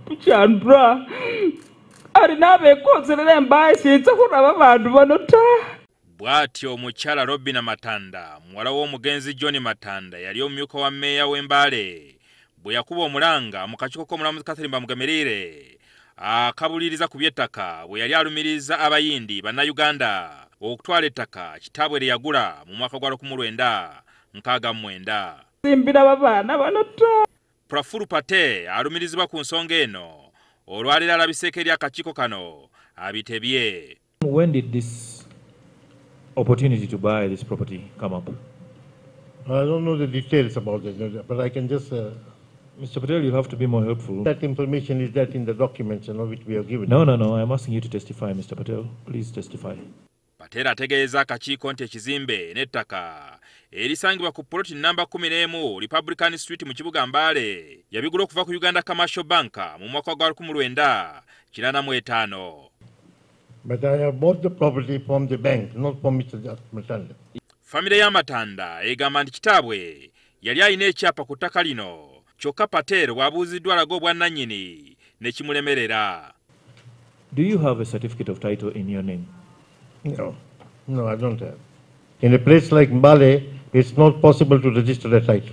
kuchandra alina abekozerera embaye siyinza kuraba bantu bano ta. Bw'atyo omukyala Robina Matanda muwala w'omugenzi John Matanda yali omumyuka wa mmeeya w'Embale bwe yakuba omulanga mu kakiiko k'omulamuzi Catherine Bamugemerere akabuliriza ku by'ettaka bwe yali alumiriza abayindi bannayuganda okutwala ettaka kitaabwe lye yagula mu mwaka gwa 1969. Simbira babaana bano ta. Prafulu Pate alumirizibwa ku nsonga eno olwalira alabiseeko eri akakiiko kano abitebye. When did this opportunity to buy this property come up? I don't know the details about it, but I can just... Mr. Patel, you have to be more helpful. That information is that in the documents which we are given. No, I'm asking you to testify, Mr. Patel. Please testify. Patel ategeeza akakiiko nti ekizimbe n'ettaka erisangibwa ku ploti namba 11 Republican Street mu kibuga Mbale yabigula okuva ku Uganda Commercial Bank mu mwaka gwa 1985. But I have bought the property from the bank, not from Mr. Matanda. Famire ya Matanda egamba nti kitaabwe yali alina ekyapa ku ttaka lino kyokka Patel bw'abuuziddwa alaga obwannannyini ne kimulemerera. Do you have a certificate of title in your name? No, I don't have. In a place like Mbale, it's not possible to register a title.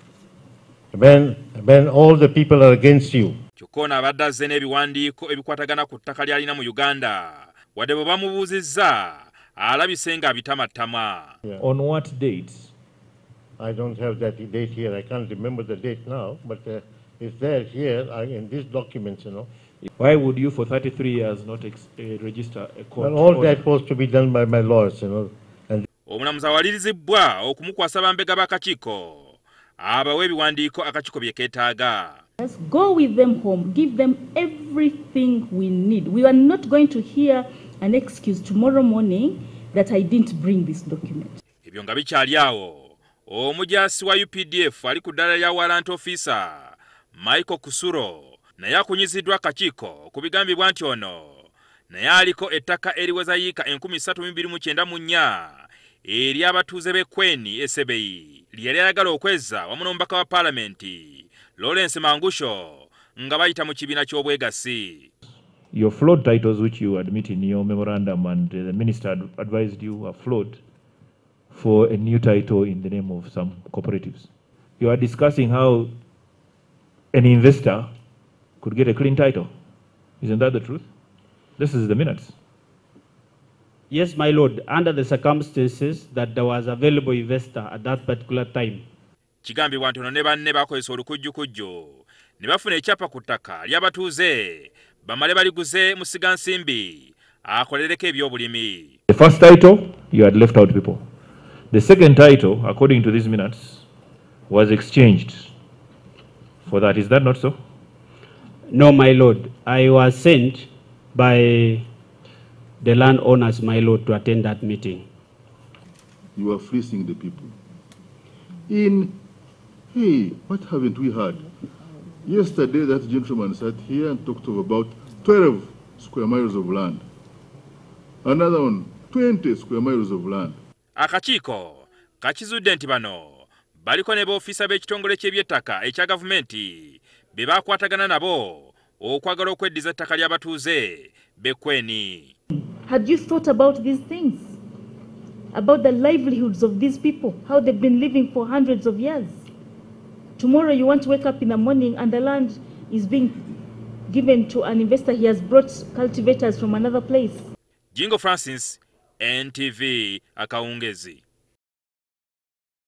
When all the people are against you. Kyokka ono abadde azze n'ebiwandiiko ebikwatagana ku ttaka ly'alina mu Uganda wadde bwe bamubuuzizza alabise nga abitamattama. On what date? I don't have that date here. I can't remember the date now, but it's there here in these documents, Why would you for 33 years not register a court? Well, all that was to be done by my lawyers, And omulamuzi awalirizibwa okumukwasa bambega b'akakiiko abawe ebiwandiiko akakiiko bye keetaaga. Let's go with them home, give them everything we need. We are not going to hear an excuse tomorrow morning that I didn't bring this document. Ebyo nga bikyali awo omujaasi wa UPDF ali ku ddala lya warrant officer Michael Kusuro naye akunyiziddwa akakiiko ku bigambibwa nti ono naye aliko ettaka eriweza yiika 3294 eri abatuuze b'Ekweni Esebei lyali ayagala okweza wamu n'omubaka wa Paalamenti Lawrence Mangusho nga bayita mu kibiina ky'obwegassi. Your flawed titles which you admit in your memorandum and the minister advised you are flawed for a new title in the name of some cooperatives. You are discussing how an investor could get a clean title. Isn't that the truth? This is the minutes. Yes, my lord, under the circumstances that there was available investor at that particular time. Kigambibwa nti ono ne banne bakozesa olukujjukujju ne bafuna ekyapa ku ttaka ly'abatuuze bamale baliguze musigansimbi akolereko ebyobulimi. The first title, you had left out people. The second title, according to these minutes, was exchanged for that. Is that not so? No, my lord. I was sent by the landowners, my lord, to attend that meeting. You are fleecing the people. Hey, what haven't we heard? Yesterday, that gentleman sat here and talked of about 12 square miles of land. Another one, 20 square miles of land. Akakiiko kakizudde nti bano baliko ne b'ofiisa b'ekitongole ky'ebyettaka ekya gavumenti be baakwatagana nabo okwagala okweddiza ettaka ly'abatuuze b'Ekweni. Had you thought about these things? About the livelihoods of these people, how they've been living for hundreds of years? Tomorrow you want to wake up in the morning and the land is being given to an investor. He has brought cultivators from another place. Jingo Francis, NTV Akawungezi.